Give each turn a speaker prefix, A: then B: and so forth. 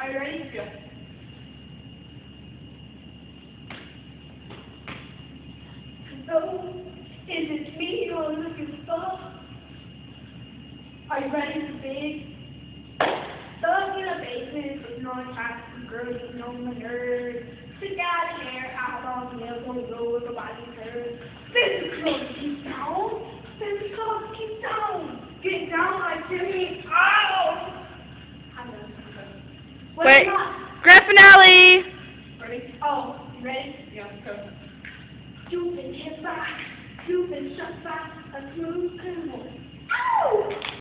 A: Are you ready? Go. So, is it me you're looking for? Are you ready to big? Stuck in a basement with no attractive girls, no nerves. Sit down in there, out on the elbow, roll the body curve. Baby clothes, keep down. Baby clothes, keep down. Get down like Jimmy. Ow! I'm done.
B: Wait, grand finale!
A: Ready? Oh, you ready? Yeah, go. You've been hit back. You've been shut back. A smooth criminal. Ow!